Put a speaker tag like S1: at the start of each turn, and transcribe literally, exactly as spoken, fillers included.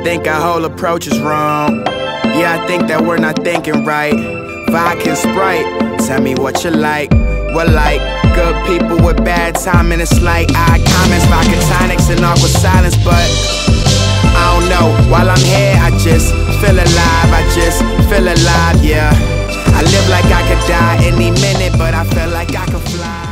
S1: think our whole approach is wrong. Yeah, I think that we're not thinking right. Vodka and Sprite, tell me what you like. We're like good people with bad timing. It's like odd comments, vodka tonics and awkward silence. But I don't know, while I'm here I just feel alive. I just feel alive, yeah. I live like I could die any minute, but I feel like I could fly.